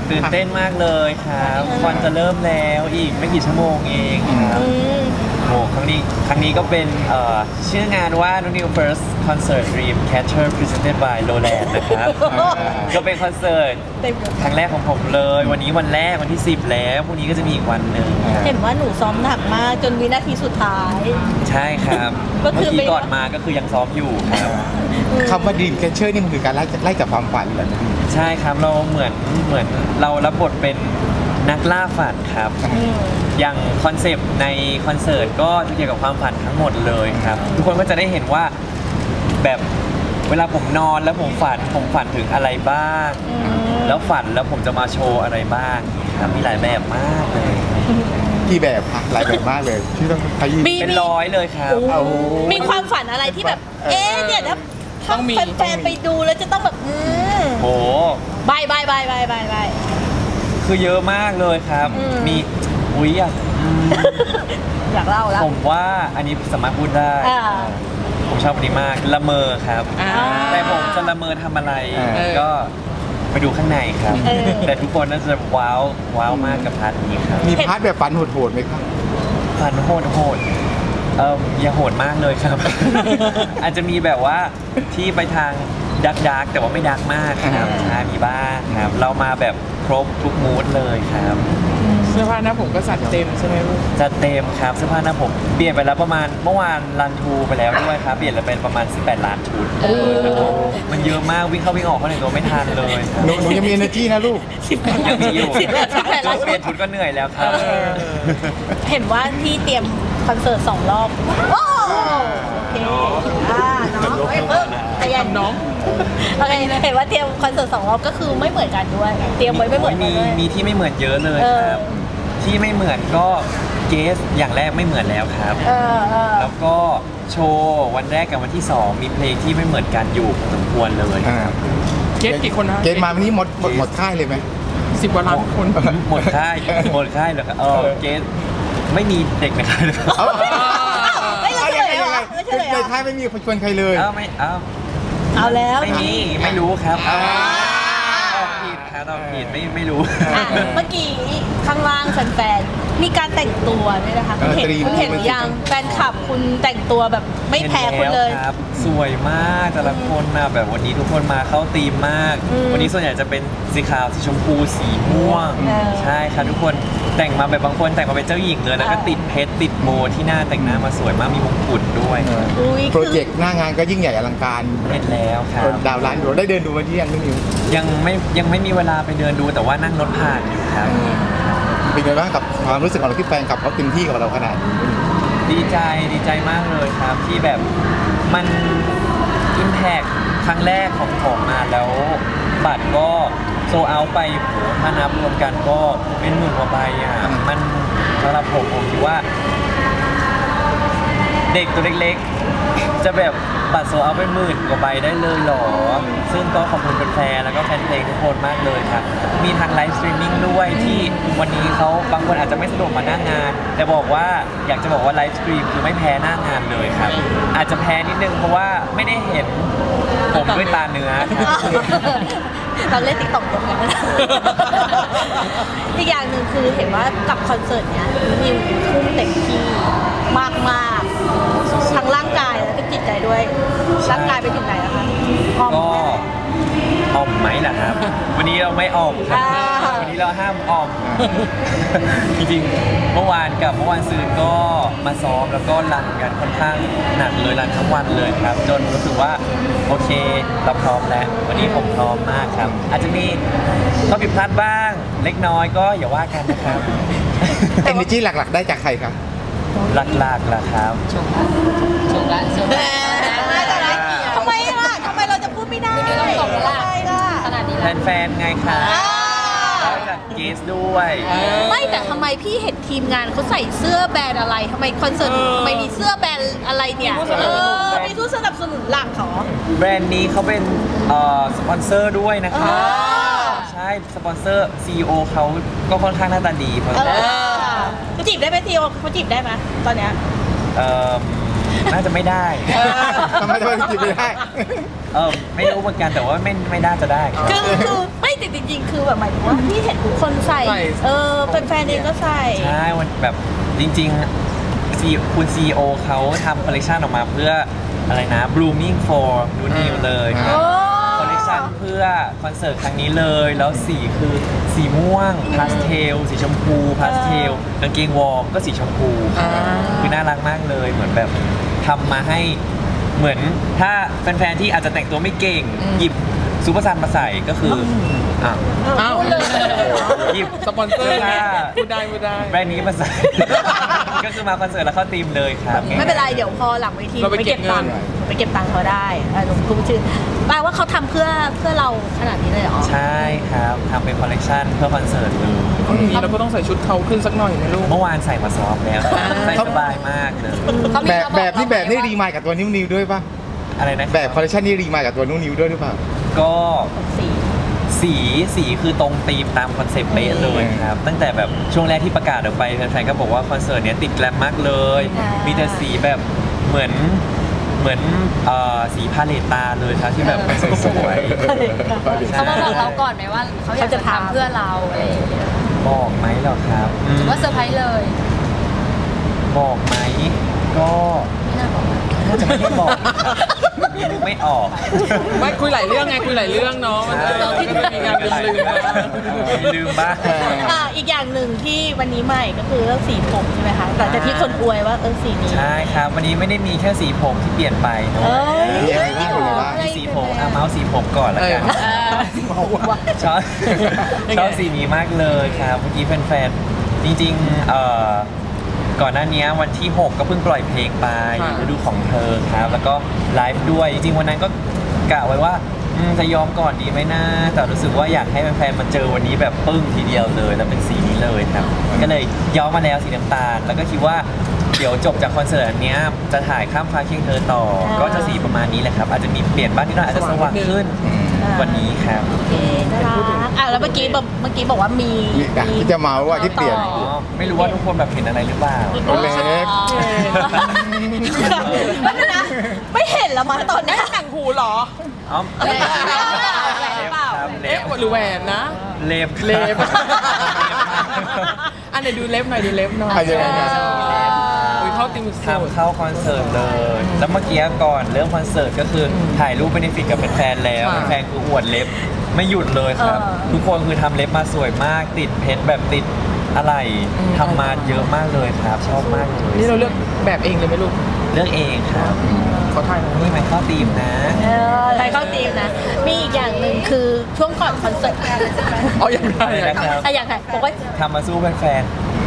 ตื่นเต้นมากเลยครับคอนจะเริ่มแล้วอีกไม่กี่ชั่วโมงเองครับโอ้ครั้งนี้ก็เป็นชื่องานว่า New First Concert Dream Catcher Presented by Lowland นะครับก็เป็นคอนเสิร์ตครั้งแรกของผมเลยวันนี้วันแรกวันที่10แล้วพรุ่งนี้ก็จะมีอีกวันหนึ่งเห็นว่าหนูซ้อมหนักมากจนวินาทีสุดท้ายใช่ครับเมื่อกี้ก่อนมาก็คือยังซ้อมอยู่ครับคำว่า Dream Catcher นี่มันคือการไล่จับความฝันเหรอใช่ครับเราเหมือนเรารับบทเป็นนักล่าฝันครับอย่างคอนเซปต์ในคอนเสิร์ตก็จะเกี่ยวกับความฝันทั้งหมดเลยครับทุกคนก็จะได้เห็นว่าแบบเวลาผมนอนแล้วผมฝันถึงอะไรบ้างแล้วฝันแล้วผมจะมาโชว์อะไรบ้างครับมีหลายแบบมากเลยกี่แบบคะหลายแบบมากเลยที่ต้องขยี้เป็นร้อยเลยครับมีความฝันอะไรที่แบบเนี่ยถ้าแฟนๆไปดูแล้วจะต้องแบบโอ้บายคือเยอะมากเลยครับมีอยากเล่าแล้วผมว่าอันนี้สามารถพูดได้ผมชอบอันนี้มากละเมอครับแต่ผมจะละเมอทำอะไรก็ไปดูข้างในครับแต่ทุกคนน่าจะว้าวมากกับพาร์ทนี้ครับมีพาร์ทแบบฝันโหดๆไหมครับฝันโหดอย่าโหดมากเลยครับอาจจะมีแบบว่าที่ไปทางดักแต่ว่าไม่ดักมากครับมีบ้างครับเรามาแบบครบทุกมูดเลยครับเสื้อผ้าหน้าผมก็จัดเต็มใช่ไหมลูกจัดเต็มครับเสื้อผ้าหน้าผมเปลี่ยนไปแล้วประมาณเมื่อวานรันทูไปแล้วด้วยครับเปลี่ยนแล้วเป็นประมาณ18 ล้านชุดมันเยอะมากวิ่งเข้าวิ่งออกเข้าในตัวไม่ทันเลยหนูยังมี energy นะลูกยังมีอยู่เปลี่ยนชุดก็เหนื่อยแล้วครับเห็นว่าที่เตรียมคอนเสิร์ต2 รอบโอเคน้องน้องโอเคเห็นว่าเตรียมคอนเสิร์ต2 รอบก็คือไม่เหมือนกันด้วยเตรียมไว้ไม่เหมือนกันมีที่ไม่เหมือนเยอะเลยครับที่ไม่เหมือนก็เกสอย่างแรกไม่เหมือนแล้วครับแล้วก็โชว์วันแรกกับวันที่2มีเพลงที่ไม่เหมือนกันอยู่พอสมควรเลยเกสกี่คนนะเกสมาวันนี้หมดค่ายเลยไหม 10 กว่าล้านคนหมดค่ายเลยครับเกสไม่มีเด็กในค่ายเลยในค่ายไม่มีคนใครเลยเอาแล้วไม่รู้ครับตอบผิดไม่รู้เมื่อกี้ข้างล่างแฟนๆมีการแต่งตัวด้วยนะคะคุณเห็นยังแฟนคลับคุณแต่งตัวแบบไม่แพ้คุณเลยครับสวยมากแต่ละคนนะแบบวันนี้ทุกคนมาเข้าธีมมากวันนี้ส่วนใหญ่จะเป็นสีขาวสีชมพูสีม่วงใช่ครับทุกคนแต่งมาแบบบางคนแต่งมาเป็นเจ้าหญิงเลยแล้วก็ติดเพชรติดโบที่หน้าแต่งหน้ามาสวยมากมีมงกุฎด้วยโปรเจกต์หน้างานก็ยิ่งใหญ่อลังการเห็นแล้วครับดาวร้านอยู่ได้เดินดูวันที่ยังไม่มีเวลาไปเดินดูแต่ว่านั่งรถผ่านอยู่ครับเป็นไงบ้างกับความรู้สึกของเราที่แฟนคลับเขาเต็มที่กับเราขนาดนี้ดีใจมากเลยครับที่แบบมันอิมแพคครั้งแรกของผมมาแล้วบัตรก็โซเอาไปถ้านับรวมกันก็เป็น10,000 กว่าใบมันสำหรับผมคิดว่าเด็กตัวเล็กๆจะแบบบัตรโซเอาไป10,000 กว่าใบได้เลยหรอซึ่งก็ขอบคุณแฟนแล้วก็แฟนเพลงทุกคนมากเลยครับมีทางไลฟ์สตรีมมิ่งด้วยที่วันนี้เขาบางคนอาจจะไม่สะดวกมาหน้างานแต่อยากจะบอกว่าไลฟ์สตรีมคือไม่แพ้หน้างานเลยครับอาจจะแพ้นิดนึงเพราะว่าไม่ได้เห็นผมด้วยตาเนื้อเราเล่นติ๊กต็อกตรงนั้นอีกอย่างหนึ่งคือเห็นว่ากับคอนเสิร์ตเนี้ยนิวทุ่มเต็มที่มากทั้งร่างกายและก็จิตใจด้วยร่างกายไปถึงไหนแล้วคะก็อ่อมไหมล่ะครับวันนี้เราไม่อ่อมครับวันนี้เราห้ามอ่อมจริงๆเมื่อวานซืนก็มาซ้อมแล้วก็รันกันค่อนข้างหนักเลยรันทั้งวันเลยครับจนรู้สึกว่าโอเคเราพร้อมแล้ววันนี้ผมพร้อมมากครับอาจจะมีข้อผิดพลาดบ้างเล็กน้อยก็อย่าว่ากันนะครับ energy หลักๆได้จากใครครับหลักๆล่ะครับชมละทำไมเราจะพูดไม่ได้แฟนไงคะจากเกสด้วยไม่แต่ทำไมพี่เห็นทีมงานเขาใส่เสื้อแบรนด์อะไรทำไมคอนเสิร์ตทำไมมีเสื้อแบรนด์อะไรเนี่ยมีผู้สนับสนุนหลักเขาแบรนด์นี้เขาเป็นสปอนเซอร์ด้วยนะคะใช่สปอนเซอร์ CEO เขาก็ค่อนข้างหน้าตาดีเขาจีบได้ไหม CEO เขาจีบได้ไหมตอนเนี้ยน่าจะไม่ได้ทำไมจีบไม่ได้ไม่รู้เหมือนกันแต่ว่าไม่น่าจะได้ครับคือไม่ติดจริงๆคือแบบหมายถึงว่าพี่เห็นทุกคนใส่แฟนๆเองก็ใส่ใช่มันแบบจริงๆคุณ CEO เขาทำคอลเลคชันออกมาเพื่ออะไรนะ blooming for New New เลยโอ้คอลเลคชันเพื่อคอนเสิร์ตครั้งนี้เลยแล้วสีคือสีม่วงพาสเทลสีชมพูพาสเทลกางเกงวอร์มก็สีชมพูคือน่ารักมากเลยเหมือนแบบทำมาให้เหมือนถ้าแฟนๆที่อาจจะแต่งตัวไม่เก่งหยิบซูเปอร์ซันมาใส่ก็คืออ้าวอ้าวหยิบสปอนเซอร์นะพูดได้แบรนด์นี้มาใส่ ก็คือมาคอนเสิร์ตแล้วเข้าทีมเลยครับไม่เป็นไรเดี๋ยวพอหลังเวทีเราไปเก็บเงินไปเก็บตังค์เขาได้หลวงปู่ชื่อแปลว่าเขาทำเพื่อเราขนาดนี้เลยเหรอใช่ครับทำเป็นคอลเลคชันเพื่อคอนเสิร์ตเลยอย่างนี้เราก็ต้องใส่ชุดเขาขึ้นสักหน่อยนะลูกเมื่อวานใส่มาซ้อมแล้วใส่สบายมากเลยแบบนี้รีมายกับตัวนิวด้วยป่ะอะไรนะแบบคอลเลคชันนี้รีมายกับตัวนิวด้วยหรือเปล่าก็สีคือตรงธีมตามคอนเซปต์เป๊ะเลยครับตั้งแต่แบบช่วงแรกที่ประกาศออกไปแฟนๆก็บอกว่าคอนเสิร์ตเนี้ยติดแกลมมากเลยมีแต่สีแบบเหมือนสีพาเลตตาเลยครับที่แบบสวยๆเขามาบอกเราก่อนไหมว่าเขาอยากจะทำเพื่อเราอะไรอย่างเงี้ยบอกไหมเหรอครับหรือว่าเซอร์ไพรส์เลยบอกไหมก็ไม่น่าบอกน่าจะไม่ได้บอกนึกไม่ออกไม่คุยหลายเรื่องไงคุยหลายเรื่องเนาะมันก็จะมีการลืมๆบ้างลืมบ้างอีกอย่างหนึ่งที่วันนี้ใหม่ก็คือเรื่องสีผมใช่ไหมคะแต่ที่คนอวยว่าสีนี้ใช่ครับวันนี้ไม่ได้มีแค่สีผมที่เปลี่ยนไปเนอะมีอะไรบ้างมีอะไรบ้างมีสีผมเมาส์สีผมก่อนละกันชอบชอบสีนี้มากเลยครับเมื่อกี้แฟนๆจริงๆก่อนหน้านี้วันที่ 6 ก็เพิ่งปล่อยเพลงไปฤดูของเธอครับแล้วก็ไลฟ์ด้วยจริงๆวันนั้นก็กะไว้ว่าจะยอมก่อนดีไหมนะแต่รู้สึกว่าอยากให้แฟนๆมาเจอวันนี้แบบปึ้งทีเดียวเลยแล้วเป็นสีนี้เลยครับก็เลยย้อมมาแล้วสีน้ำตาลแล้วก็คิดว่าเดี๋ยวจบจากคอนเสิร์ตอันเนี้ยจะถ่ายข้ามฟ้าเคียงเธอต่อก็จะสีประมาณนี้แหละครับอาจจะมีเปลี่ยนบ้างนิดหน่อยอาจจะสว่างขึ้นวันนี้ครับโอเคน่ารักแล้วเมื่อกี้บอกว่ามีที่จะเมาว่าที่เปลี่ยนไม่รู้ว่าทุกคนแบบเห็นอะไรหรือเปล่าตัวเล็กไม่เห็นแล้วมาตอนนี้ต่างหูเหรออ๋อเล็บเล็เอ๊ะบหรือแหวนนะเล็บเล็บ อันไหนดูเล็บหน่อยดูเล็บหน่อยอ่ะยังไงครับอุ้ยเข้าติมสุดทำเข้าคอนเสิร์ตเลย แล้วเมื่อกี้ก่อนเรื่องคอนเสิร์ตก็คือถ่ายรูปเบเนฟิตกับแฟนๆแล้วแฟนคืออวดเล็บไม่หยุดเลยครับ ทุกคนคือทำเล็บมาสวยมากติดเพชรแบบติดอะไรทำมาเยอะมากเลยครับ ชอบมากเลยนี่เราเลือกแบบเองเลยไหมลูกเลือกเองครับเขาถ่ายมานี่มันเข้าธีมนะใครเข้าทีมนะ มีอีกอย่างหนึ่งคือช่วงก่อนคอนเสิร์ตอ๋ออย่างไรนะครับอย่างไรบอกว่าทำมาสู้แฟน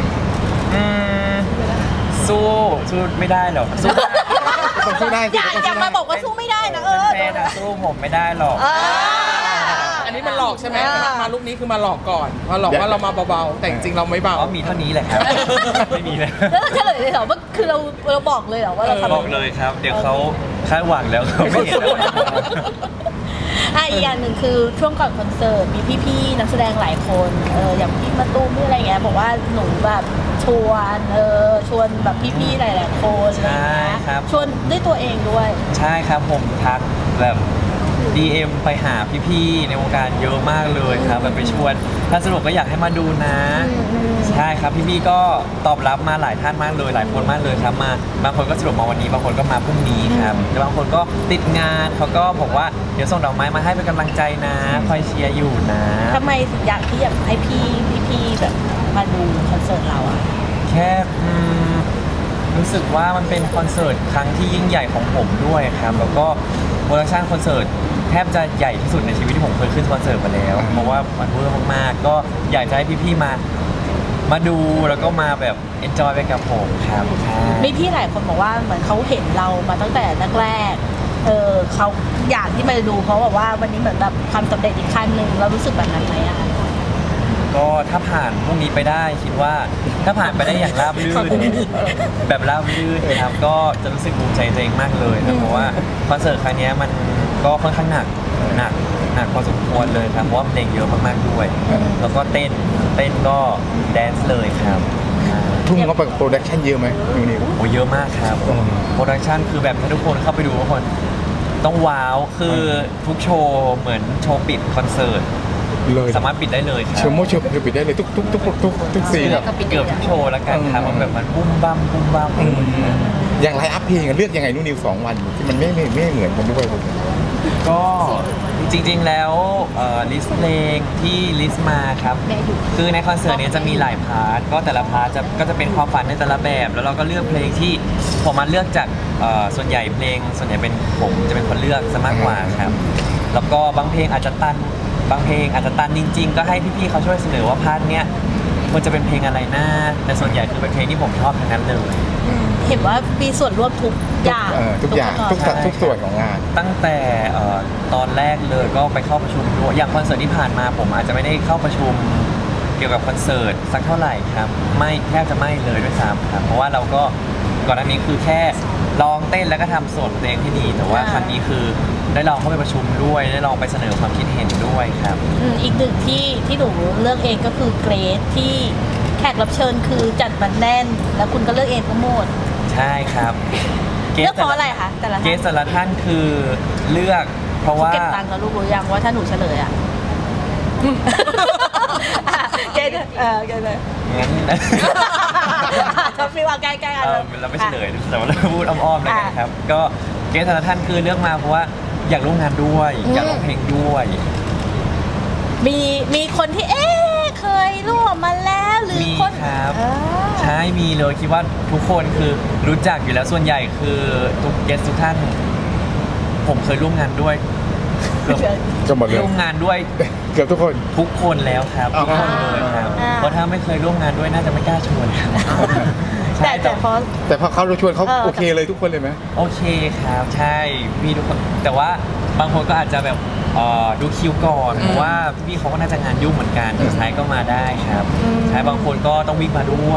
ๆสู้ไม่ได้หรอกสู้ต้องสู้ได้สิอย่ามาบอกว่าสู้ไม่ได้นะแฟนๆสู้ผมไม่ได้หรอกอันนี้มันหลอกใช่ไหมมาลูกนี้คือมาหลอกก่อนมาหลอกว่าเรามาเบาๆแต่จริงๆเราไม่เบาอ๋อมีเท่านี้แหละครับ ไม่มีเลยแล้วเฉลยเลยเหรอว่าคือเราบอกเลยเหรอว่าเราทำบอกเลยครับ เดี๋ยวเขาคาดหวังแล้วเขาไม่เห็นแล้วอีกอย่างหนึ่งคือช่วงก่อนคอนเสิร์ตมีพี่ๆนักแสดงหลายคนอย่างพี่มาตุ้มพี่อะไรเงี้ยบอกว่าหนูแบบชวนแบบพี่ๆหลายๆคนอะไรเงี้ยครับชวนด้วยตัวเองด้วยใช่ครับผมทักแบบ DM ไปหาพี่ๆในวงการเยอะมากเลยครับแบบไปชวนถ้าสนุกก็อยากให้มาดูนะ ใช่ครับพี่ๆก็ตอบรับมาหลายท่านมากเลยหลายคนมากเลยครับมาบางคนก็สะดวกมาวันนี้บางคนก็มาพรุ่งนี้ครับแต่บางคนก็ติดงานเขาก็บอกว่าเดี๋ยวส่งดอกไม้มาให้เป็นกำลังใจนะคอยเชียร์อยู่นะทำไมถึงอยากที่อยากให้พี่แบบมาดูคอนเสิร์ตเราอะแค่รู้สึกว่ามันเป็นคอนเสิร์ตครั้งที่ยิ่งใหญ่ของผมด้วยครับแล้วก็โปรดักชันคอนเสิร์ตแทบจะใหญ่ที่สุดในชีวิตที่ผมเคยขึ้นคอนเสิร์ตมาแล้วเพราะว่ามันเวอร์มากๆก็อยากจะให้พี่ๆมาดูแล้วก็มาแบบเอนจอยไปกับผมครับใช่มีพี่หลายคนบอกว่าเหมือนเขาเห็นเรามาตั้งแต่แรกๆเขาอยากที่มาดูเพราะแบบว่าวันนี้เหมือนแบบความสำเร็จอีกขั้นหนึ่งเรารู้สึกแบบนั้นไหมอะก็ถ้าผ่านพวกนี้ไปได้คิดว่าถ้าผ่านไปได้อย่างราบรื่นแบบราบรื่นครับก็จะรู้สึกภูมิใจตัวเองมากเลยครับเพราะว่าคอนเสิร์ตครั้งนี้มันก็ค่อนข้างหนักพอสมควรเลยครับเพราะว่าเพลงเยอะมากๆด้วยแล้วก็เต้นก็แดนซ์เลยครับทุ่มเข้าไปกับโปรดักชั่นเยอะไหมนิวโอ้เยอะมากครับโปรดักชันคือแบบถ้าทุกคนเข้าไปดูทุกคนต้องว้าวคือทุกโชว์เหมือนโชว์ปิดคอนเสิร์ตเลยสามารถปิดได้เลยครัเชิญโมเชิญปิดได้เลยทุกซีนแล้วก็ปิดเกือบทุกโชว์แล้วกันครับมันแบบมันบุ้มบ้ามบุ้มบ้ามอย่างไรอัพเพลงเลือกยังไงนิว2 วันที่มันไม่เหมือนกันด้วยก็จริงๆแล้วลิสต์เพลงที่ลิสต์มาครับคือในคอนเสิร์ตเนี้ยจะมีหลายพาร์ทก็แต่ละพาร์ทก็จะเป็นความฝันในแต่ละแบบ แล้วเราก็เลือกเพลงที่ผมมาเลือกจากส่วนใหญ่เพลงส่วนใหญ่เป็นผมจะเป็นคนเลือกซะมากกว่าครับแล้วก็บางเพลงอาจจะตันบางเพลงอาจจะตันจริงๆก็ให้พี่ๆเขาช่วยเสนอว่าพาร์ทเนี้ยควรจะเป็นเพลงอะไรนะแต่ส่วนใหญ่คือเป็นเพลงที่ผมชอบทั้งนั้นเลยเห็นว่ามีส่วนร่วมทุกอย่างทุกอย่างทุกส่วนของงานตั้งแต่ตอนแรกเลยก็ไปเข้าประชุมด้วยอย่างคอนเสิร์ตที่ผ่านมาผมอาจจะไม่ได้เข้าประชุมเกี่ยวกับคอนเสิร์ตสักเท่าไหร่ครับไม่แทบจะไม่เลยด้วยซ้ำครับเพราะว่าเราก็ก่อนหน้านี้คือแค่ลองเต้นแล้วก็ทำส่วนเพลงที่ดีแต่ว่าครั้งนี้คือได้ลองเข้าไปประชุมด้วยได้ลองไปเสนอความคิดเห็นด้วยครับอีกหนึ่งที่หนูเลือกเองก็คือเกรดที่แขกรับเชิญคือจัดมันแน่น แล้วคุณก็เลือกเองทั้งหมดใช่ครับเลือกเพราะอะไรคะแต่ละเกท่านสแต่ละท่านคือเลือกเพราะว่าเก็บตังค์กับลูกรู้ยังว่าถ้าหนูเฉลยอ่ะเกรดเกรดเลยงั้นจะฟีว่าใกล้ๆกันเราไม่เฉลยแต่ว่าเราพูดอ้อมๆแล้วกันครับก็เกสแต่ละท่านคือเลือกมาเพราะว่าอยากร่วมงานด้วยอยากร้องเพลงด้วยมีคนที่เคยร่วมมาแล้วหรือมีคนครับ ใช่มีเลยคิดว่าทุกคนคือรู้จักอยู่แล้วส่วนใหญ่คือทุกเกสทุกท่าน ผมเคยร่วมงานด้วยเกือบก็หมดเลยร่วมงานด้วยเกือบทุกคนทุกคนแล้วครับอ๋อทุกคนเลยครับเพราะถ้าไม่เคยร่วมงานด้วยน่าจะไม่กล้าชวนครับใช่แต่เพราะแต่พอเขาชวนเขาเออโอเคเลยทุกคนเลยไหมโอเคครับใช่มีทุกคนแต่ว่าบางคนก็อาจจะแบบดูคิวก่อนเพราะว่าพี่ๆเขาก็น่าจะงานยุ่งเหมือนกันสุดท้ายก็มาได้ครับใช่บางคนก็ต้องวิ่งมาด้วย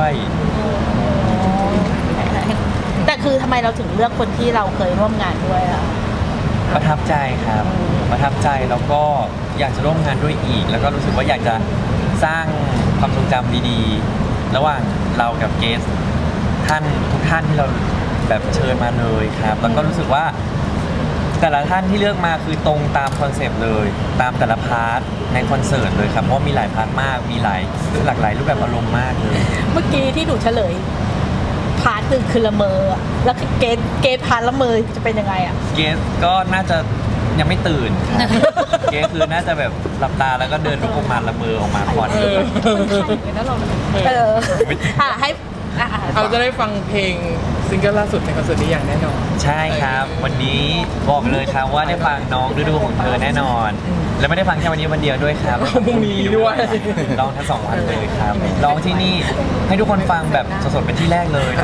แต่คือทำไมเราถึงเลือกคนที่เราเคยร่วมงานด้วยอ่ะประทับใจครับ ประทับใจแล้วก็อยากจะร่วมงานด้วยอีก แล้วก็รู้สึกว่าอยากจะสร้างความทรงจำดีๆ ระหว่างเรากับเกสท่านทุกท่านที่เราแบบเชิญมาเลยครับ แล้วก็รู้สึกว่าแต่ละท่านที่เลือกมาคือตรงตามคอนเซปต์เลยตามแต่ละพาร์ทในคอนเสิร์ตเลยครับเพราะมีหลายพาร์ทมากมีหลากหลายรูปแบบอารมณ์มากเลยเมื่อกี้ที่หนูเฉลยพาร์ทหนึ่งคือละเมออะแล้วเกตพาร์ทละเมอจะเป็นยังไงอ่ะเกสก็น่าจะยังไม่ตื่นครับเกสคือน่าจะแบบหลับตาแล้วก็เดินลุกออกมาละเมอออกมาควันเลยให้เราจะได้ฟังเพลงซิงเกิลล่าสุดในคอนเสิร์ตนี้อย่างแน่นอนใช่ครับ วันนี้บอกเลยครับว่าได้ฟังน้องฤดูของเธอแน่นอน และไม่ได้ฟังแค่วันนี้วันเดียวด้วยครับพรุ่งนี้ด้วยร้องทั้ง2 วันเลยครับร้องที่นี่ให้ทุกคนฟังแบบสดๆเป็นที่แรกเลยนะ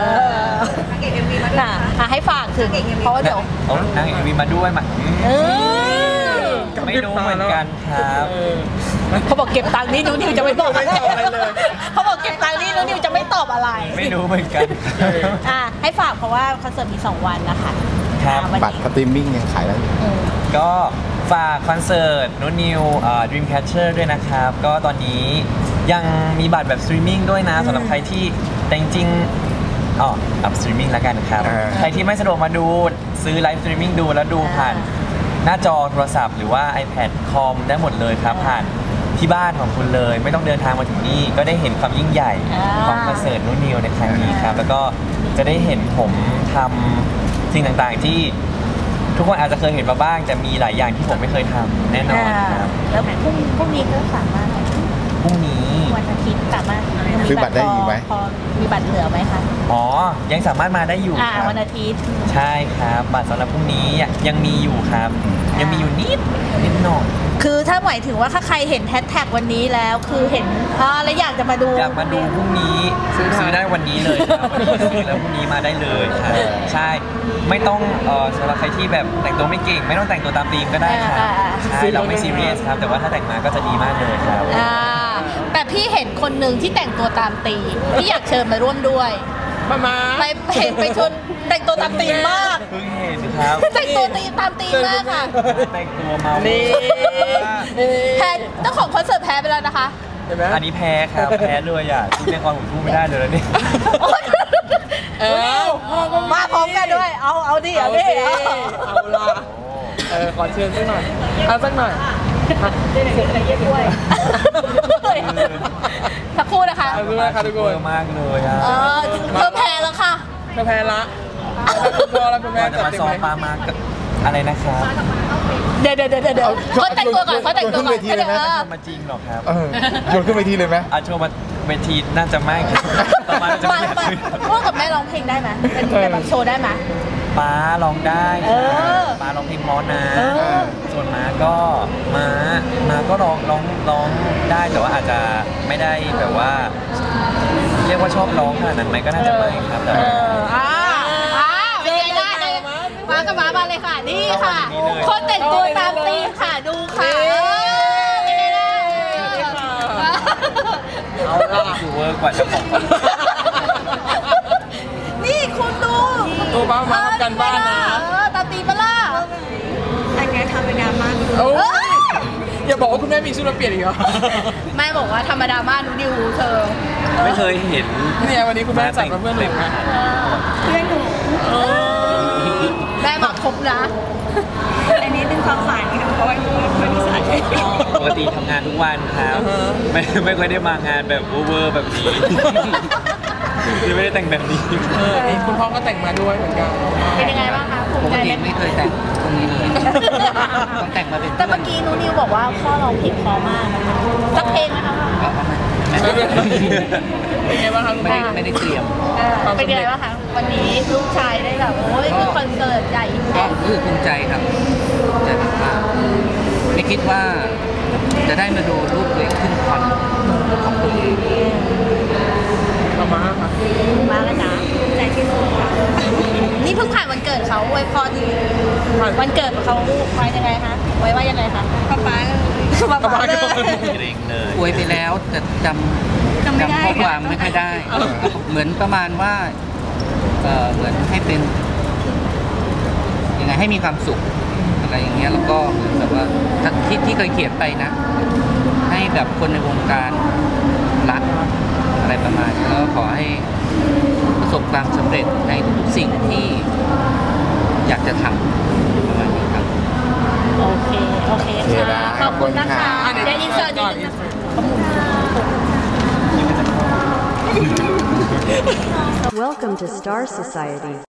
ให้ฝากถึงเพราะว่าเดี๋ยวเอานางเอ็มวีมาด้วยมา ไม่รู้เหมือนกันครับเขาบอกเก็บตังค์นี่นิวจะไม่ตอบไม่ตอบอะไรเลยเขาบอกเก็บตังค์นี่นิวจะไม่ตอบอะไรไม่รู้เหมือนกันให้ฝากเพราะว่าคอนเสิร์ตมี2 วันนะคะครับบัตรสตรีมมิ่งยังขายได้อยู่ก็ฝากคอนเสิร์ตนุนิวDreamcatcher ด้วยนะครับ ก็ตอนนี้ยังมีบัตรแบบสตรีมมิ่งด้วยนะสำหรับใครที่แต่จริงๆอัพสตรีมมิ่งแล้วกันครับ ใครที่ไม่สะดวกมาดูซื้อไลฟ์สตรีมมิ่งดูแล้วดูผ่านหน้าจอโทรศัพท์หรือว่า iPad คอมได้หมดเลยครับ ผ่านที่บ้านของคุณเลย ไม่ต้องเดินทางมาถึงนี่ก็ได้เห็นความยิ่งใหญ่ของคอนเสิร์ตนุนิวในครั้งนี้ครับ แล้วก็จะได้เห็นผมทำสิ่งต่างๆที่ทุกคนอาจจะเคยเห็นมาบ้างจะมีหลายอย่างที่ผมไม่เคยทำแน่นอนครับแล้วพรุ่งนี้ก็สามารถพรุ่งนี้วันอาทิตย์สามารถซื้อบัตรได้อยู่ไหมพอมีบัตรเหลือไหมคะอ๋อยังสามารถมาได้อยู่ครับวันอาทิตย์ใช่ครับบัตรสำหรับพรุ่งนี้ยังมีอยู่ครับ ยังมีอยู่นิดหน่อยคือถ้าหมายถึงว่าถ้าใครเห็นแฮชแท็กวันนี้แล้วคือเห็นแล้วอยากจะมาดูอยากมาดูพรุ่งนี้ซื้อได้วันนี้เลยครับวันนี้ซื้อแล้วพรุ่งนี้มาได้เลยครับใช่ไม่ต้องสำหรับใครที่แบบแต่งตัวไม่เก่ง ไม่ต้องแต่งตัวตามธีมก็ได้ครับใช่เราไม่ซีเรียสครับแต่ว่าถ้าแต่งมาก็จะดีมากเลยครับแต่พี่เห็นคนหนึ่งที่แต่งตัวตามธีมที่อยากเชิญมาร่วมด้วยมาไปชวนแต่งตัวตามธีมมากเพิ่งเห็นครับแต่งตัวตามธีมมากค่ะแต่งตัวเมานี่แพ้เจ้าของคอนเสิร์ตแพ้ไปแล้วนะคะห็นไหมอันนี้แพ้ครับ แพ้เลยอ่ะทุกในคอนผมพูดไม่ได้เลยแล้วนี่เออพ่อก็มาพร้อมกันด้วย เอาดิเอาเอาดิสิเอาละขอเชิญสักหน่อยเอาสักหน่อยสักครู่นะคะเอาดูนะคะทุกคนมากเลยอ่ะเธอแพ้แล้วค่ะเธอแพ้ละคุณพ่อและคุณแม่ก่อนจะจัดมาเต็มซ้อมไหมปามากับอะไรนะครับเดี๋ยวเขาแต่งตัวก่อนเขาแต่งตัวก่อนไม่ได้ชมมาจริงหรอกครับโยนขึ้นเวทีเลยไหมอาโชว์มาเวทีน่าจะไม่ครับต่อมาน่าจะไม่อยากขึ้นพ่อกับแม่ร้องเพลงได้ไหมเป็นแบบโชว์ได้ไหมป้าร้องได้เออป้าร้องเพลงมอสนะเออส่วนม้าก็ก็ร้องได้แต่ว่าอาจจะไม่ได้แบบว่า เรียกว่าชอบร้องขนาดนั้นไหมก็น่าจะไม่ครับแต่ว่าเป็นไงได้เลยมากับมาเลยค่ะ นี่ค่ะ คนแต่งตัวตามธีมค่ะ ดูค่ะเป็นไงได้เอาละคือเวอร์กว่าเจ้าของนี่คุณดูตัวบ้ามาทำกันบ้านนะตามธีมปะล่ะอันนี้ทำเป็นดราม่าโอ้ยอย่าบอกว่าคุณแม่มีชุดมาเปลี่ยนอีกเหรอแม่บอกว่าธรรมดามากดูดิวเธอไม่เคยเห็นเนี่ยวันนี้คุณแม่จัดมาเพื่อนหนูนะเพื่อนหนูแม่บอกครบนะอันนี้เป็นความฝันค่ะเพราะว่าหนูไม่มีสายปกติทำงานทุกวันครับ ไม่ค่อยได้มางานแบบเวอร์แบบนี้คือไม่ได้แต่งแบบนี้นี่คุณพ่อก็แต่งมาด้วยเหมือนกันเป็นยังไงบ้างคะภูปมิกใจติไหมไม่เคยแต่งตรงนี้เลย ต้องแต่งมาเป็นแต่เมื่อกี้นูนิวบอกว่าพ่อร้องเพลงเพอมากนะคะสักเพลงนะคะเป็นไงบ้างครับคุณไม่พ่อได้ไม่ได้เตรียมเป็นยังไงบ้างคะวันนี้ลูกชายได้แบบโอ้ยคือคอนเสิร์ตใหญ่ก็รู้สึกภูมิใจครับภูมิใจมากๆไม่คิดว่าจะได้มาดูรูปตัวเองขึ้นคอนของตัวเองประมาณค่ะมากเลยนะใจที่สุดค่ะนี่เพิ่งผ่านวันเกิดเขาอวยพรวันเกิดเขาไว้ยังไงคะไว้ว่ายังไงคะป๊าป๊าป๊าเลยเกรงเลยอวยไปแล้วแต่จำข้อความไม่ค่อยได้ เหมือนประมาณว่าเหมือนให้เป็นยังไงให้มีความสุขอะไรอย่างเงี้ยแล้วก็เหมือนแบบว่าที่เคยเขียนไปนะ ให้แบบคนในวงการรักอะไรประมาณนี้แล้วก็ขอให้ประสบความสำเร็จในทุกๆสิ่งที่อยากจะทำประมาณนี้ครับโอเคค่ะขอบคุณนะคะเดี๋ยวเดี๋ยวอินเสิร์ตนิดนึงนะคะ Welcome to Star Society.